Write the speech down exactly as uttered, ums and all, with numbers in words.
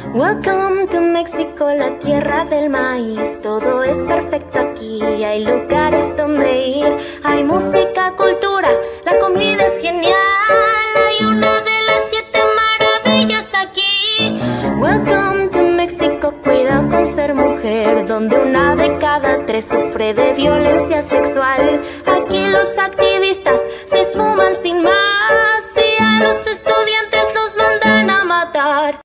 Welcome to México, la tierra del maíz. Todo es perfecto aquí, hay lugares donde ir. Hay música, cultura, la comida es genial. Hay una de las siete maravillas aquí. Welcome to México, cuidado con ser mujer, donde una de cada tres sufre de violencia sexual. Aquí los activistas se esfuman sin más y a los estudiantes los mandan a matar.